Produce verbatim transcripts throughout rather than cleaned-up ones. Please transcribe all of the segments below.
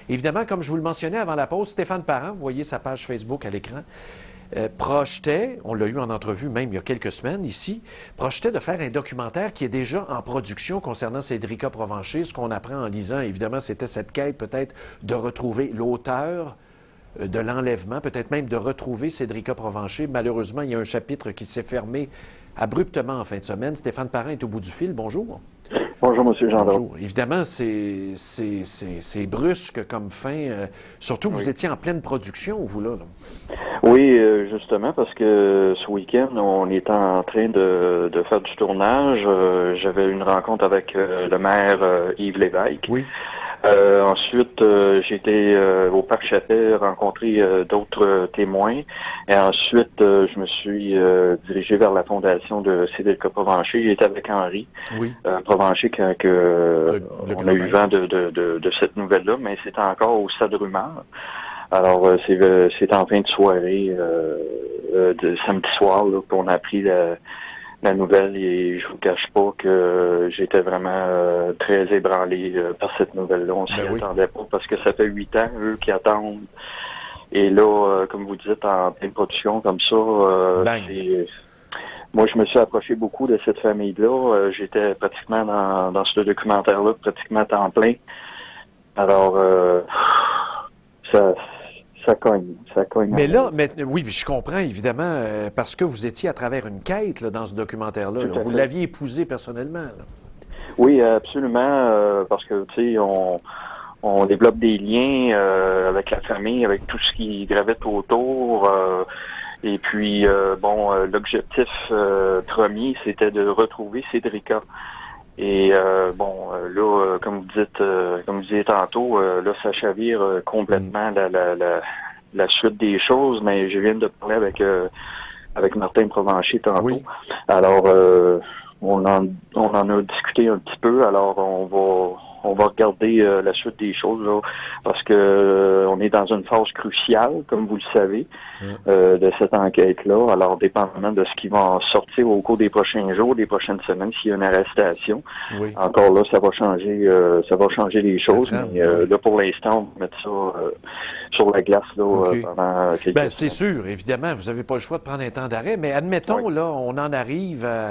Évidemment, comme je vous le mentionnais avant la pause, Stéphane Parent, vous voyez sa page Facebook à l'écran, euh, projetait, on l'a eu en entrevue même il y a quelques semaines ici, projetait de faire un documentaire qui est déjà en production concernant Cédrica Provencher. Ce qu'on apprend en lisant, évidemment, c'était cette quête peut-être de retrouver l'auteur de l'enlèvement, peut-être même de retrouver Cédrica Provencher. Malheureusement, il y a un chapitre qui s'est fermé abruptement en fin de semaine. Stéphane Parent est au bout du fil. Bonjour. Bonjour, M. Gendron. Bonjour. Évidemment, c'est brusque comme fin, euh, surtout que oui. vous étiez en pleine production, vous, là. là. Oui, euh, justement, parce que ce week-end, on était en train de, de faire du tournage. Euh, J'avais une rencontre avec euh, le maire euh, Yves Lévesque. Oui. Euh, ensuite, euh, j'ai été euh, au Parc Chapelle rencontrer euh, d'autres euh, témoins. Et ensuite, euh, je me suis euh, dirigé vers la fondation de Cédrica Provencher. J'étais avec Henri Oui. euh, Provencher quand que, le, le on a eu vent de, de, de, de cette nouvelle-là, mais c'était encore au stade rumeur. Alors, euh, c'est euh, en fin de soirée, euh, euh, de samedi soir, qu'on a appris la la nouvelle, et je vous cache pas que j'étais vraiment euh, très ébranlé euh, par cette nouvelle-là. On s'y ben oui. attendait pas parce que ça fait huit ans, eux, qui attendent. Et là, euh, comme vous dites, en pleine production comme ça, euh, c'est... Moi, je me suis approché beaucoup de cette famille-là. Euh, J'étais pratiquement dans, dans ce documentaire-là, pratiquement à temps plein. Alors, euh, ça... Ça cogne, ça cogne. Mais là, mais, oui, je comprends évidemment, euh, parce que vous étiez à travers une quête là, dans ce documentaire-là. Là. Vous l'aviez épousé personnellement. Là. Oui, absolument, euh, parce que, tu sais, on, on développe des liens euh, avec la famille, avec tout ce qui gravite autour. Euh, et puis, euh, bon, euh, l'objectif euh, premier, c'était de retrouver Cédrica. Et euh, bon, euh, là, euh, comme vous dites, euh, comme vous disiez tantôt, euh, là, ça chavire euh, complètement mm. la, la, la, la suite des choses, mais je viens de parler avec euh, avec Martin Provencher tantôt. Oui. Alors, euh, on en on en a discuté un petit peu. Alors, on va on va regarder euh, la suite des choses là, parce que euh, on est dans une phase cruciale, comme vous le savez, mm. euh, de cette enquête-là. Alors, dépendamment de ce qui va en sortir au cours des prochains jours, des prochaines semaines, s'il y a une arrestation, oui. encore là, ça va changer, euh, ça va changer les choses. Mais euh, là, pour l'instant, on va mettre ça euh, sur la glace là okay. euh, pendant quelques ben, c'est sûr, évidemment, vous n'avez pas le choix de prendre un temps d'arrêt, mais admettons, oui. là, on en arrive à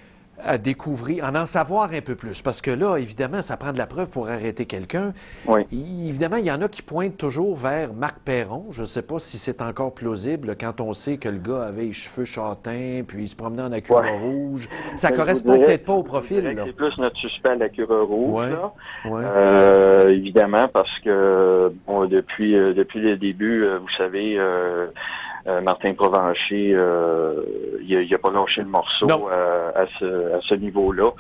à découvrir, en en savoir un peu plus. Parce que là, évidemment, ça prend de la preuve pour arrêter quelqu'un. Oui. Évidemment, il y en a qui pointent toujours vers Marc Perron. Je ne sais pas si c'est encore plausible quand on sait que le gars avait les cheveux châtains, puis il se promenait en Acura ouais. rouge. Ça ne correspond peut-être pas au profil. C'est plus notre suspect à l'Acura rouge, ouais. là. Ouais. Euh, évidemment, parce que bon, depuis, euh, depuis le début, euh, vous savez... Euh, Euh, Martin Provencher, euh, il n'a pas lâché le morceau euh, à ce, à ce niveau-là.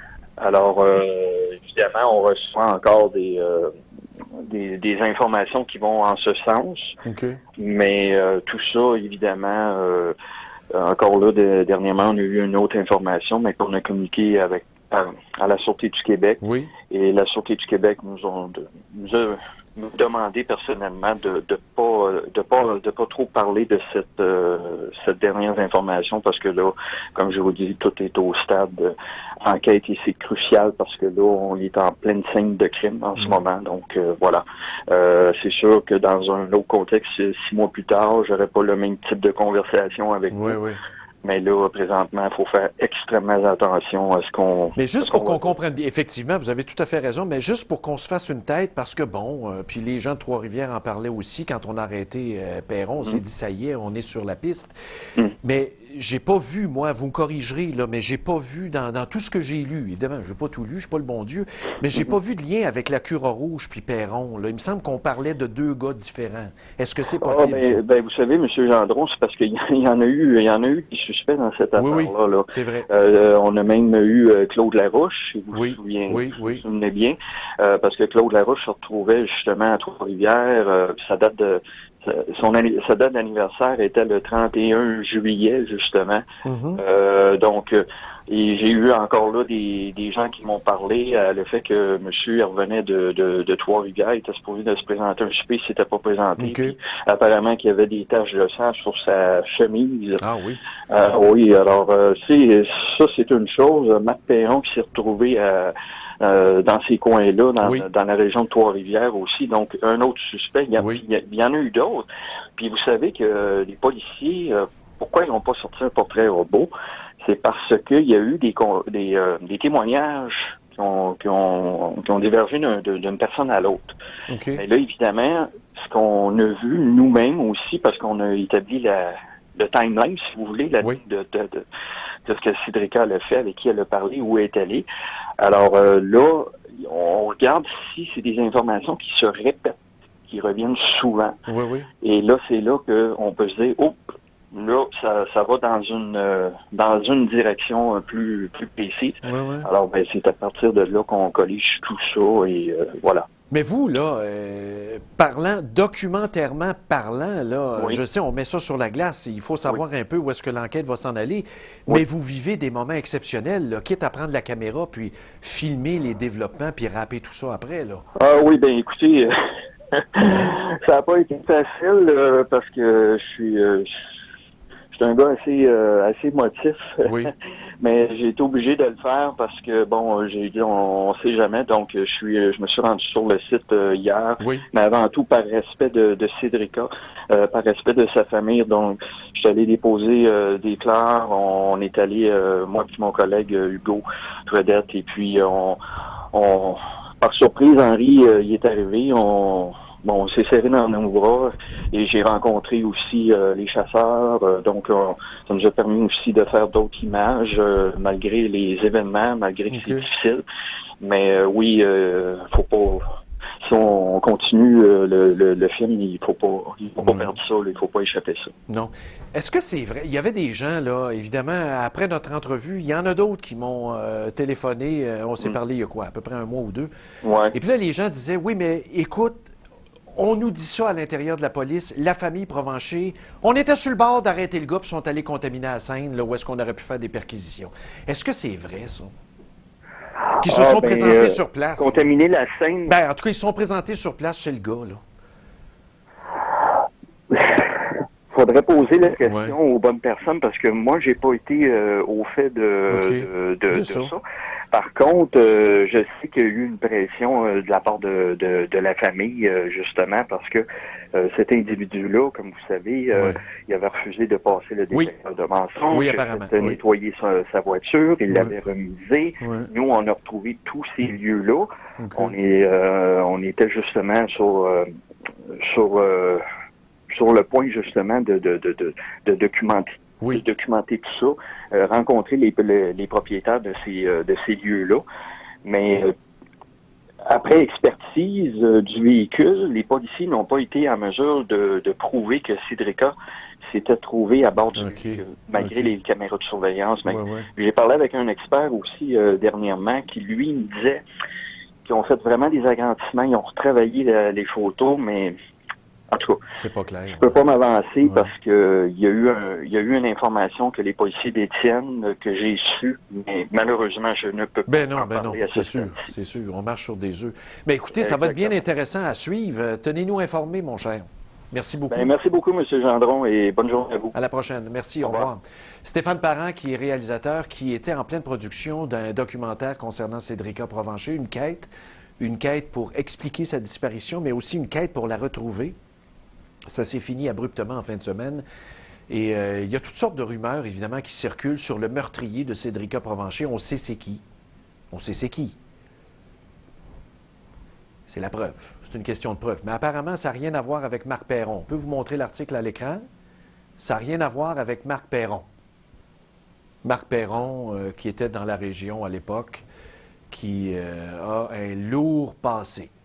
Alors, euh, évidemment, on reçoit encore des, euh, des, des informations qui vont en ce sens. Okay. Mais euh, tout ça, évidemment, euh, encore là, de, dernièrement, on a eu une autre information, mais qu'on a communiqué avec à, à la Sûreté du Québec. Oui. Et la Sûreté du Québec nous, ont, de, nous a nous demandé personnellement de de pas de pas de pas trop parler de cette euh, cette dernière information parce que là, comme je vous dis, tout est au stade euh, enquête et c'est crucial parce que là, on est en pleine scène de crime en mmh. ce moment. Donc euh, voilà. Euh, c'est sûr que dans un autre contexte, six mois plus tard, j'aurais pas le même type de conversation avec oui, vous. Oui. Mais là, présentement, il faut faire extrêmement attention à ce qu'on... Mais juste pour qu'on comprenne bien, effectivement, vous avez tout à fait raison, mais juste pour qu'on se fasse une tête, parce que bon, euh, puis les gens de Trois-Rivières en parlaient aussi, quand on a arrêté euh, Perron, on mm. s'est dit, ça y est, on est sur la piste. Mm. Mais j'ai pas vu, moi, vous me corrigerez, là, mais j'ai pas vu dans, dans tout ce que j'ai lu, évidemment, je n'ai pas tout lu, je suis pas le bon Dieu, mais j'ai mm-hmm. pas vu de lien avec la Cura rouge puis Perron. Là. Il me semble qu'on parlait de deux gars différents. Est-ce que c'est possible? Ah, ben, ben, vous savez, M. Gendron, c'est parce qu'il y en a eu, il y en a eu des suspects dans cette affaire-là. Oui, oui, là. c'est vrai. Euh, on a même eu euh, Claude Larouche, si vous oui, vous souvenez, oui, vous oui. vous souvenez bien, euh, parce que Claude Larouche se retrouvait justement à Trois-Rivières, euh, sa date de Son, sa date d'anniversaire était le trente et un juillet, justement. Mm-hmm. euh, donc, et j'ai eu encore là des, des gens qui m'ont parlé à le fait que monsieur revenait de, de, de Trois-Rivières, il était supposé de se présenter un souper, il s'était pas présenté. Okay. Puis, apparemment qu'il y avait des taches de sang sur sa chemise. Ah oui. Euh, oui, alors euh, c'est ça, c'est une chose. Marc Perron qui s'est retrouvé à euh, dans ces coins-là, dans, oui. dans la région de Trois-Rivières aussi. Donc, un autre suspect, il y, a, oui. il, y a, il y en a eu d'autres. Puis vous savez que euh, les policiers, euh, pourquoi ils n'ont pas sorti un portrait robot? C'est parce qu'il y a eu des, des, euh, des témoignages qui ont, qui ont, qui ont divergé d'une personne à l'autre. Okay. Mais là, évidemment, ce qu'on a vu nous-mêmes aussi, parce qu'on a établi la, le timeline, si vous voulez, la, oui. de, de, de, de ce que Cédrica a fait, avec qui elle a parlé, où elle est allée. Alors euh, là, on regarde si c'est des informations qui se répètent, qui reviennent souvent. Oui, oui. Et là, c'est là qu'on peut se dire, oh, là, ça, ça va dans une euh, dans une direction plus plus précise. Oui, oui. Alors, ben, c'est à partir de là qu'on collige tout ça et euh, voilà. Mais vous, là, euh, parlant, documentairement parlant, là, oui. je sais, on met ça sur la glace, il faut savoir oui. un peu où est-ce que l'enquête va s'en aller, oui. mais vous vivez des moments exceptionnels, là, quitte à prendre la caméra, puis filmer les développements, puis rapper tout ça après, là. Ah oui, ben écoutez, ça n'a pas été facile, euh, parce que je suis... Euh, Je suis un gars assez euh, assez émotif, oui. mais j'ai été obligé de le faire parce que bon, j'ai dit on, on sait jamais, donc je suis je me suis rendu sur le site euh, hier, oui. mais avant tout par respect de, de Cédrica, euh, par respect de sa famille, donc je suis allé déposer euh, des fleurs, on, on est allé euh, moi et mon collègue euh, Hugo Fredette, et puis on, on par surprise Henri euh, il est arrivé, on Bon, on s'est serré dans nos bras et j'ai rencontré aussi euh, les chasseurs. Euh, donc, euh, ça nous a permis aussi de faire d'autres images euh, malgré les événements, malgré que okay. c'est difficile. Mais euh, oui, euh, faut pas... Si on continue euh, le, le, le film, il faut pas, il faut pas ouais. perdre ça, là, il faut pas échapper ça. Non. Est-ce que c'est vrai? Il y avait des gens, là, évidemment, après notre entrevue, il y en a d'autres qui m'ont euh, téléphoné. Euh, on s'est mm. parlé il y a quoi? À peu près un mois ou deux. Ouais. Et puis là, les gens disaient, oui, mais écoute, on nous dit ça à l'intérieur de la police, la famille Provencher. On était sur le bord d'arrêter le gars, puis sont allés contaminer la scène, là où est-ce qu'on aurait pu faire des perquisitions. Est-ce que c'est vrai, ça? Qui se ah, sont ben, présentés euh, sur place. Contaminer la scène? Ben, en tout cas, ils se sont présentés sur place chez le gars, là. Faudrait poser la question ouais. aux bonnes personnes, parce que moi, j'ai pas été euh, au fait de, okay. de, de, de ça. ça. Par contre, euh, je sais qu'il y a eu une pression euh, de la part de, de, de la famille, euh, justement, parce que euh, cet individu-là, comme vous savez, euh, oui. il avait refusé de passer le détecteur oui. de mensonges, oui, apparemment. de oui. nettoyer sa, sa voiture, il oui. l'avait remisé. Oui. Nous, on a retrouvé tous ces lieux-là. Okay. On est, euh, on était justement sur, euh, sur, euh, sur le point justement de, de, de, de, de documenter. Oui. de documenter tout ça, euh, rencontrer les, les, les propriétaires de ces, euh, de ces lieux-là. Mais euh, après expertise euh, du véhicule, les policiers n'ont pas été en mesure de, de prouver que Cédrica s'était trouvée à bord du okay. véhicule, malgré okay. les caméras de surveillance. Ouais, ouais. J'ai parlé avec un expert aussi euh, dernièrement qui, lui, me disait qu'ils ont fait vraiment des agrandissements, ils ont retravaillé la, les photos, mais... En tout cas, c'est pas clair. Je peux pas m'avancer ouais. parce que il y a eu un, il y a eu une information que les policiers détiennent que j'ai su, mais malheureusement je ne peux pas. Ben non, ben non, c'est sûr, c'est sûr, on marche sur des œufs. Mais écoutez, ça Exactement. va être bien intéressant à suivre. Tenez-nous informés, mon cher. Merci beaucoup. Ben, merci beaucoup, M. Gendron, et bonne journée à vous. À la prochaine. Merci, au, au revoir. revoir. Stéphane Parent, qui est réalisateur, qui était en pleine production d'un documentaire concernant Cédrica Provencher, une quête, une quête pour expliquer sa disparition, mais aussi une quête pour la retrouver. Ça s'est fini abruptement en fin de semaine. Et euh, il y a toutes sortes de rumeurs, évidemment, qui circulent sur le meurtrier de Cédrica Provencher. On sait c'est qui. On sait c'est qui. C'est la preuve. C'est une question de preuve. Mais apparemment, ça n'a rien à voir avec Marc Perron. On peut vous montrer l'article à l'écran. Ça n'a rien à voir avec Marc Perron. Marc Perron, euh, qui était dans la région à l'époque, qui euh, a un lourd passé.